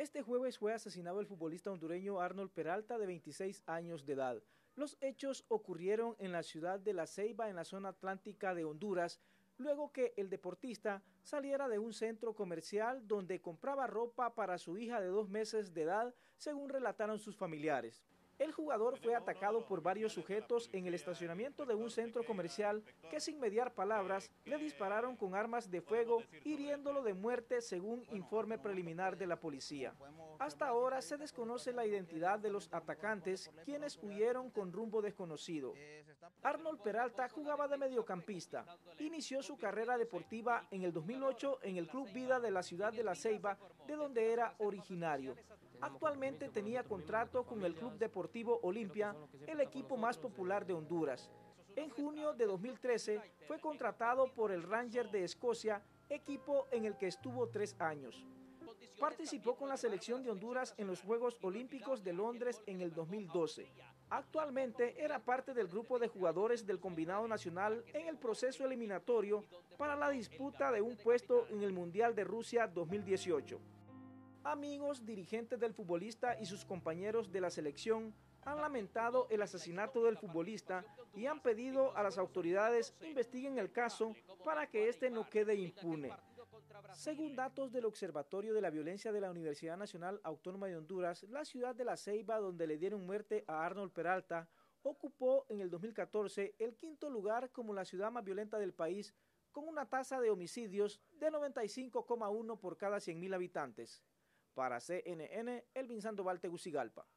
Este jueves fue asesinado el futbolista hondureño Arnold Peralta, de 26 años de edad. Los hechos ocurrieron en la ciudad de La Ceiba, en la zona atlántica de Honduras, luego que el deportista saliera de un centro comercial donde compraba ropa para su hija de 2 meses de edad, según relataron sus familiares. El jugador fue atacado por varios sujetos en el estacionamiento de un centro comercial que, sin mediar palabras, le dispararon con armas de fuego, hiriéndolo de muerte, según informe preliminar de la policía. Hasta ahora se desconoce la identidad de los atacantes, quienes huyeron con rumbo desconocido. Arnold Peralta jugaba de mediocampista. Inició su carrera deportiva en el 2008 en el Club Vida de la ciudad de La Ceiba, de donde era originario. Actualmente tenía contrato con el Club Deportivo Olimpia, el equipo más popular de Honduras. En junio de 2013 fue contratado por el Rangers de Escocia, equipo en el que estuvo 3 años. Participó con la selección de Honduras en los Juegos Olímpicos de Londres en el 2012. Actualmente era parte del grupo de jugadores del combinado nacional en el proceso eliminatorio para la disputa de un puesto en el Mundial de Rusia 2018. Amigos, dirigentes del futbolista y sus compañeros de la selección han lamentado el asesinato del futbolista y han pedido a las autoridades investiguen el caso para que este no quede impune. Según datos del Observatorio de la Violencia de la Universidad Nacional Autónoma de Honduras, la ciudad de La Ceiba, donde le dieron muerte a Arnold Peralta, ocupó en el 2014 el 5º lugar como la ciudad más violenta del país, con una tasa de homicidios de 95,1 por cada 100.000 habitantes. Para CNN, Elvin Sandoval, Tegucigalpa.